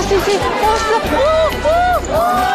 西西，哇塞，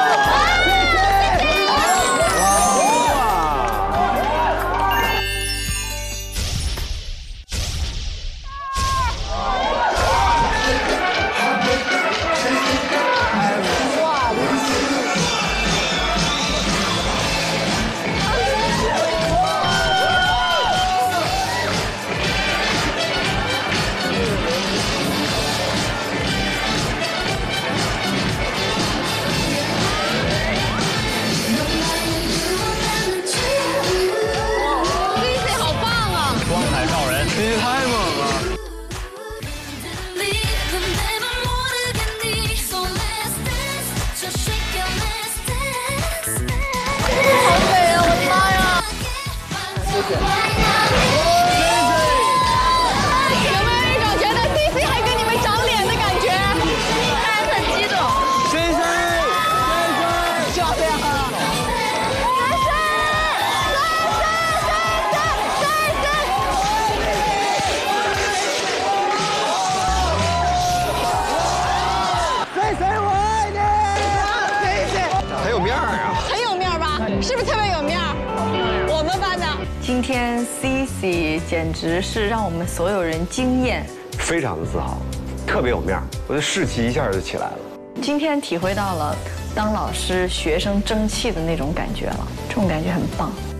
是不是特别有面儿？我们班的今天 Cici 简直是让我们所有人惊艳， 非常的自豪，特别有面儿，我的士气一下就起来了。 今天体会到了当老师学生争气的那种感觉了，这种感觉很棒。